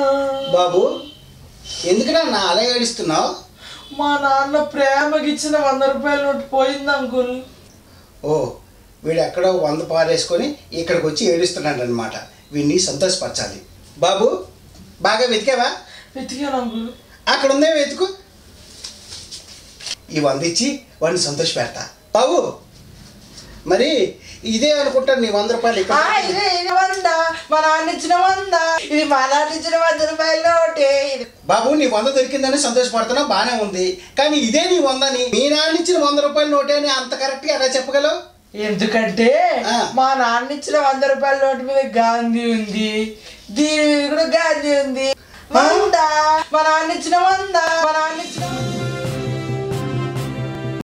బాబు ఎందుకురా నా అలా ఏడుస్తున్నావు? మా నాన్న ప్రేమకి ఇచ్చిన 100 రూపాయల నోటు పోయింది అంకుల్. ఓ వీడు ఎక్కడో 100 పారేసుకొని ఇక్కడికి వచ్చి ఏడుస్తున్నాడు అనమాట. వీడిని సంతోషపరచాలి. బాబు బాగా వెతికావా? వెతికాను అంకుల్. అక్కడ ఉందే వెతుకు. ఈ 100 ఇచ్చి వాడిని సంతోష పెడతా. బాబు మరి ఇదే అనుకుంటాను నీ 100 రూపాయలు ఇక్కడ. ఇదే 100 మా నాన్న ఇచ్చిన 100. ఇది మా నాన్న ఇచ్చిన 100 రూపాయల నోటే. బాబు నీ 100 దొరికిందని సంతోషపడుతున్నా, బాగానే ఉంది. కానీ ఇదే నీ 100ని మీ నాన్న ఇచ్చిన 100 రూపాయల నోటే అని అంత కరెక్ట్గా ఎలా చెప్పగలవు? ఎందుకంటే మా నాన్న ఇచ్చిన 100 రూపాయల నోటు మీద గాంధీ ఉంది, దీని మీద కూడా గాంధీ ఉంది. 100 మా నాన్న ఇచ్చిన 100 మా నాన్న ఇచ్చిన